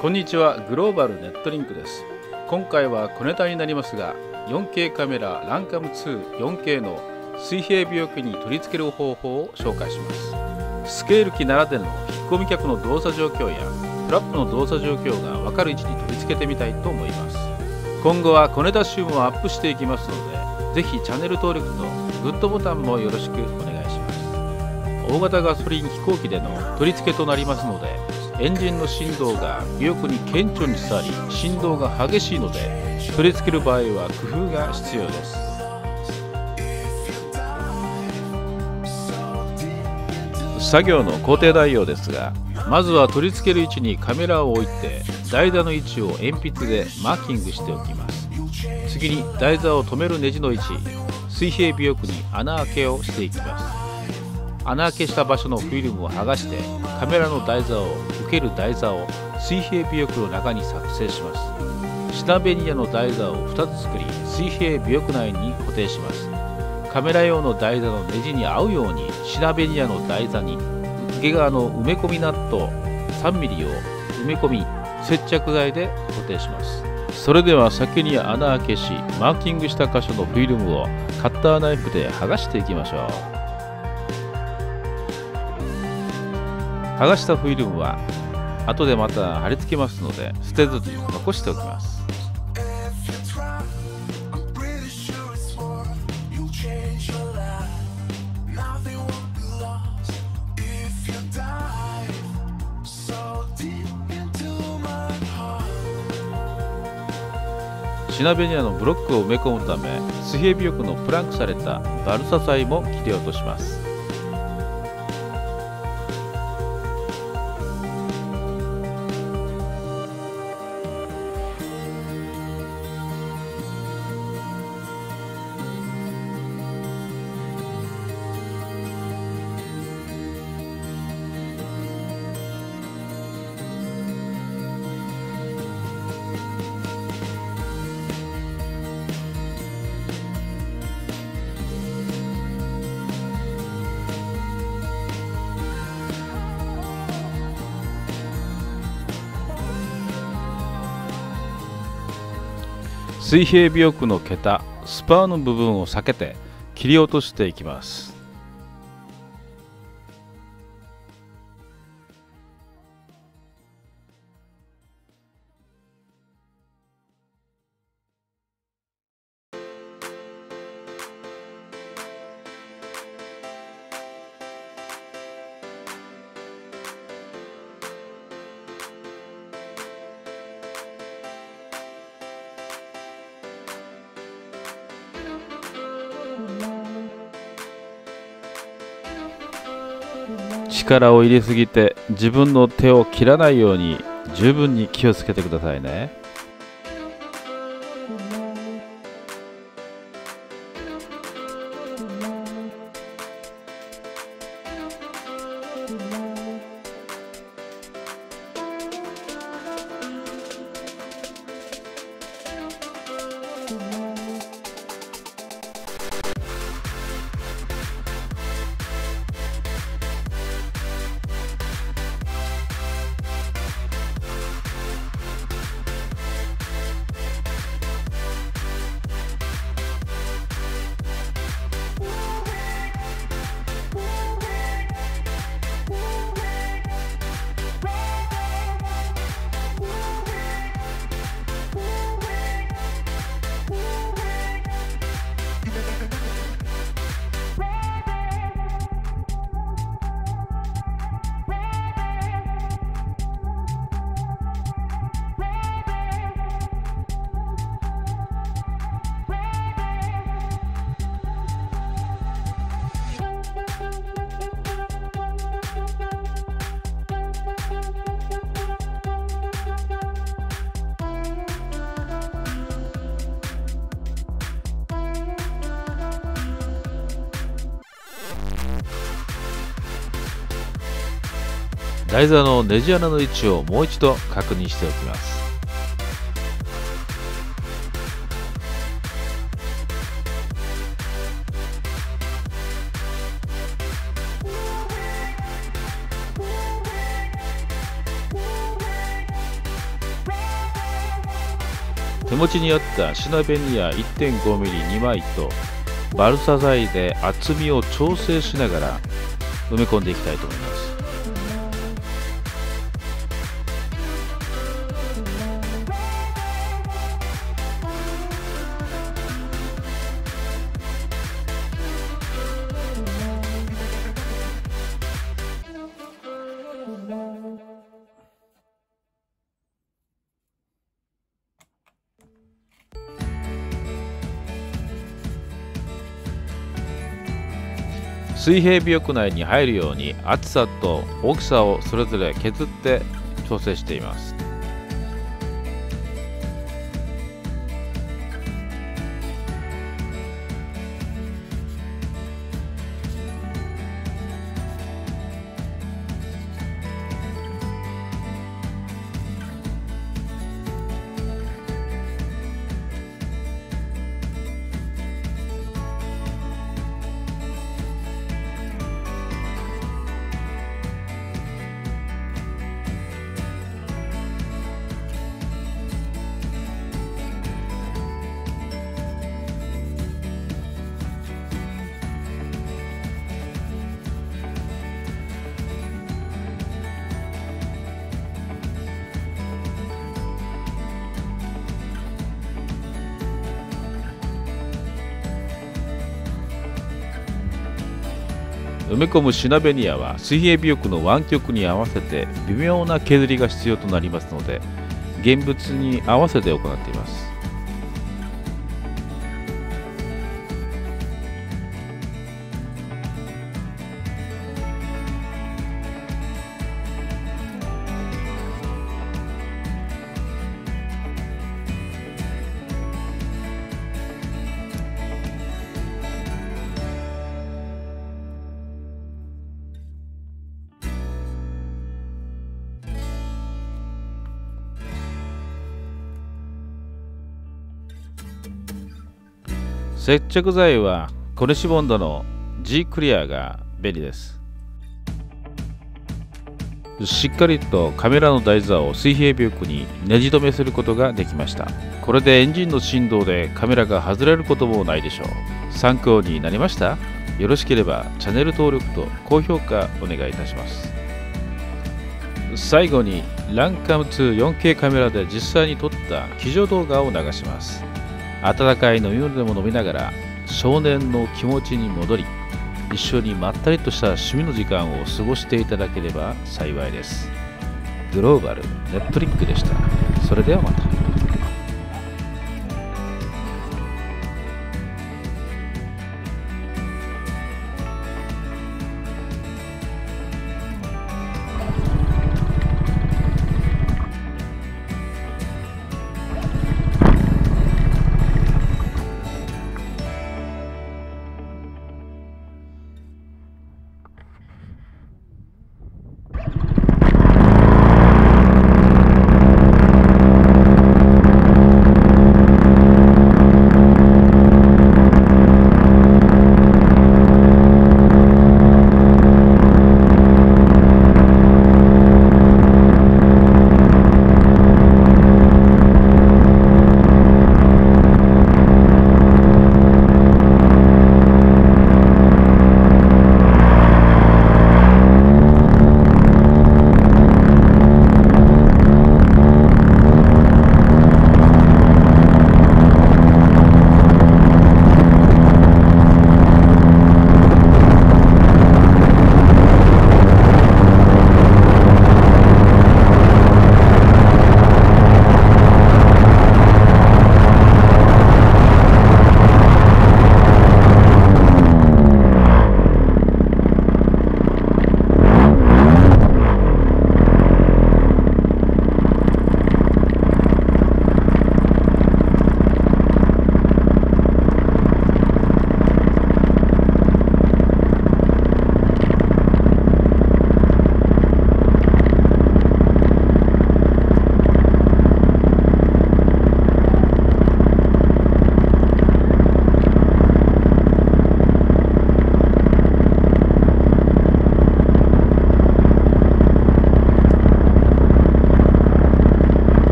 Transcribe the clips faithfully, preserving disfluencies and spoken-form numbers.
こんにちは、グローバルネットリンクです。今回は小ネタになりますが、よんケー カメラランカムツー よんケー の水平尾翼に取り付ける方法を紹介します。スケール機ならではの引っ込み脚の動作状況やフラップの動作状況が分かる位置に取り付けてみたいと思います。今後は小ネタ集もアップしていきますので、ぜひチャンネル登録とグッドボタンもよろしくお願いします。大型ガソリン飛行機での取り付けとなりますので、エンジンの振動が尾翼に顕著に伝わり、振動が激しいので取り付ける場合は工夫が必要です。作業の工程概要ですが、まずは取り付ける位置にカメラを置いて台座の位置を鉛筆でマーキングしておきます。次に台座を止めるネジの位置、水平尾翼に穴開けをしていきます。穴開けした場所のフィルムを剥がしてカメラの台座を受ける台座を水平尾翼の中に作成します。シナベニヤの台座をふたつ作り、水平尾翼内に固定します。カメラ用の台座のネジに合うようにシナベニヤの台座に受け側の埋め込みナット さんミリ を埋め込み、接着剤で固定します。それでは先に穴開けし、マーキングした箇所のフィルムをカッターナイフで剥がしていきましょう。剥がしたフィルムは後でまた貼り付けますので、捨てずに残しておきます。シナベニヤのブロックを埋め込むため、水平尾翼のプランクされたバルサ材も切り落とします。水平尾翼の桁、スパーの部分を避けて切り落としていきます。力を入れすぎて自分の手を切らないように十分に気をつけてくださいね。台座のネジ穴の位置をもう一度確認しておきます。 手持ちにあったシナベニア いってんごミリに 枚とバルサ材で厚みを調整しながら埋め込んでいきたいと思います。水平尾翼内に入るように厚さと大きさをそれぞれ削って調整しています。埋め込むシナベニアは水平尾翼の湾曲に合わせて微妙な削りが必要となりますので、現物に合わせて行っています。接着剤はコネシボンドの G クリアが便利です。しっかりとカメラの台座を水平尾翼にねじ止めすることができました。これでエンジンの振動でカメラが外れることもないでしょう。参考になりました？よろしければチャンネル登録と高評価お願いいたします。最後にランカムツー よんケー カメラで実際に撮った騎乗動画を流します。温かい飲み物でも飲みながら少年の気持ちに戻り、一緒にまったりとした趣味の時間を過ごしていただければ幸いです。グローバルネットリックでした。それではまた。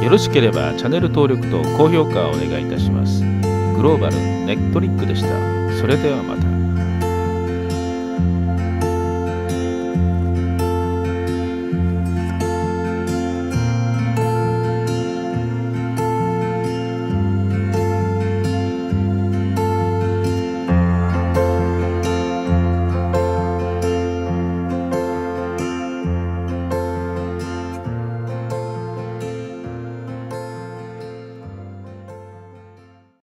よろしければチャンネル登録と高評価をお願いいたします。グローバルネットリンクでした。それではまた。